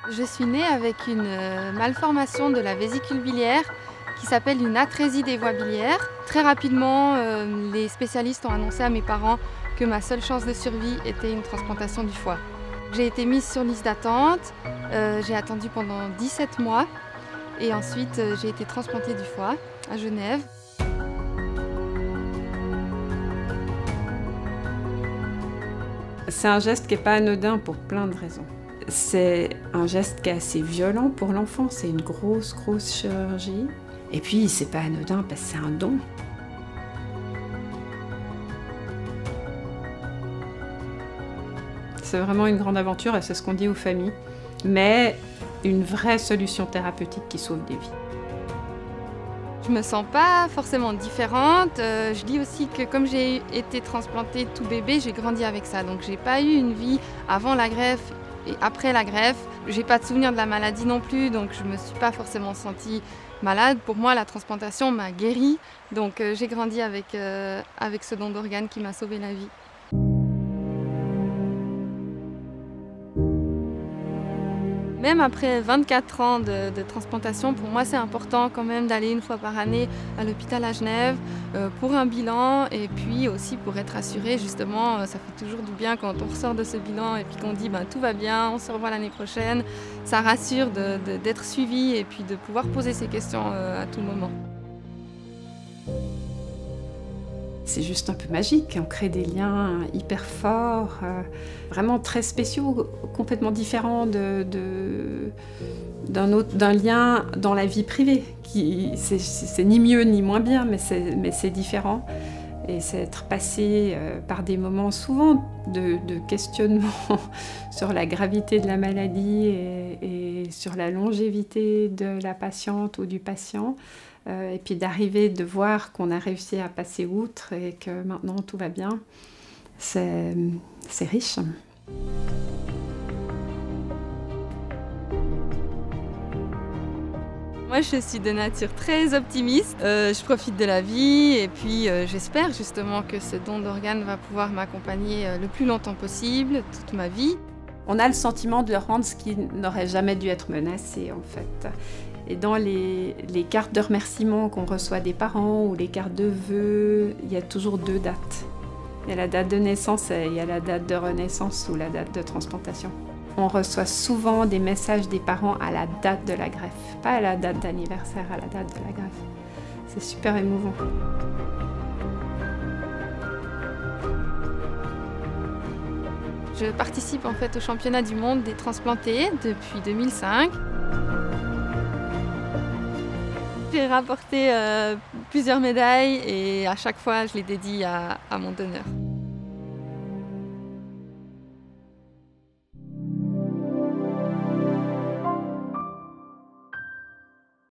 Je suis née avec une malformation de la vésicule biliaire qui s'appelle une atrésie des voies biliaires. Très rapidement, les spécialistes ont annoncé à mes parents que ma seule chance de survie était une transplantation du foie. J'ai été mise sur liste d'attente, j'ai attendu pendant 17 mois et ensuite j'ai été transplantée du foie à Genève. C'est un geste qui n'est pas anodin pour plein de raisons. C'est un geste qui est assez violent pour l'enfant, c'est une grosse chirurgie. Et puis c'est pas anodin parce que c'est un don. C'est vraiment une grande aventure et c'est ce qu'on dit aux familles. Mais une vraie solution thérapeutique qui sauve des vies. Je me sens pas forcément différente. Je dis aussi que comme j'ai été transplantée tout bébé, j'ai grandi avec ça. Donc j'ai pas eu une vie avant la greffe et après la greffe. J'ai pas de souvenir de la maladie non plus, donc je me suis pas forcément sentie malade. Pour moi, la transplantation m'a guérie. Donc j'ai grandi avec ce don d'organes qui m'a sauvé la vie. Même après 24 ans de transplantation, pour moi c'est important quand même d'aller une fois par année à l'hôpital à Genève pour un bilan et puis aussi pour être assuré justement, ça fait toujours du bien quand on ressort de ce bilan et puis qu'on dit tout va bien, on se revoit l'année prochaine. Ça rassure d'être suivi et puis de pouvoir poser ces questions à tout moment. C'est juste un peu magique, on crée des liens hyper forts, vraiment très spéciaux, complètement différents d'un lien dans la vie privée. C'est ni mieux ni moins bien, mais c'est différent. Et c'est être passé par des moments souvent de questionnement sur la gravité de la maladie et sur la longévité de la patiente ou du patient. Et puis d'arriver, de voir qu'on a réussi à passer outre et que maintenant tout va bien, c'est riche. Moi, je suis de nature très optimiste. Je profite de la vie et puis j'espère justement que ce don d'organes va pouvoir m'accompagner le plus longtemps possible, toute ma vie. On a le sentiment de rendre ce qui n'aurait jamais dû être menacé, en fait. Et dans les cartes de remerciement qu'on reçoit des parents ou les cartes de vœux, il y a toujours deux dates. Il y a la date de naissance et il y a la date de renaissance ou la date de transplantation. On reçoit souvent des messages des parents à la date de la greffe, pas à la date d'anniversaire, à la date de la greffe. C'est super émouvant. Je participe en fait au championnat du monde des transplantés depuis 2005. J'ai rapporté plusieurs médailles et à chaque fois je les dédie à mon donneur.